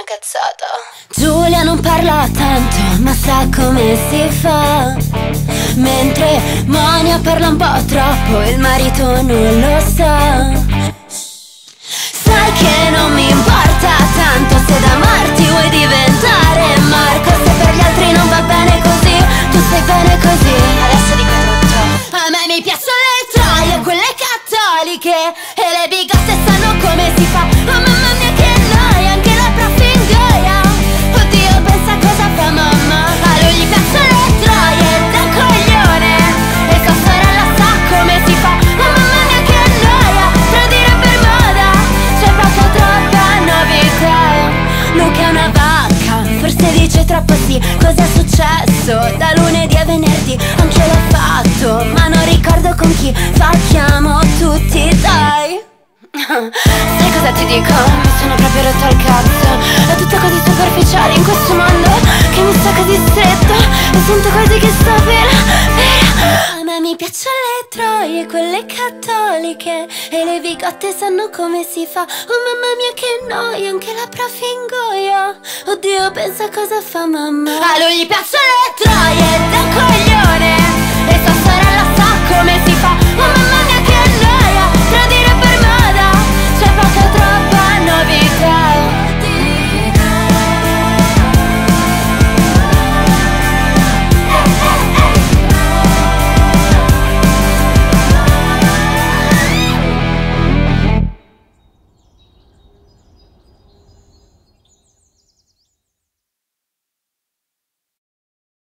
una cazzata. Giulia non parla tanto, ma sa come si fa. Mentre Monia parla un po' troppo, il marito non lo sa. Sai che non mi importa tanto se da Marti vuoi diventare Marco. Se per gli altri non va bene così, tu stai bene così. Adesso dico tutto. A me mi piacciono le troie, quelle cattoliche, e le bigotte sanno come si fa. Oh mamma mia che noia, anche la prof ingoia. Oddio pensa cosa fa mamma. A lui gli piacciono le troie, da un coglione, e sua sorella sa come si fa. Oh mamma mia che noia, tradire per moda, c'è proprio troppa novità. Luca è una vacca, forse dice troppo sì. Cos'è successo da lunedì a venerdì? Anche l'ho fatto, ma non ricordo con chi. Facciamo tutti, dai. Sai cosa ti dico? Mi sono proprio rotto al cazzo. È tutto così superficiale in questo mondo che mi sta così stretto e sento quasi che sto per. A me mi piacciono le troie, quelle cattoliche, e le bigotte sanno come si fa. Oh mamma mia che noia, anche la prof ingoia. Oddio pensa cosa fa mamma. A lui gli piacciono le troie.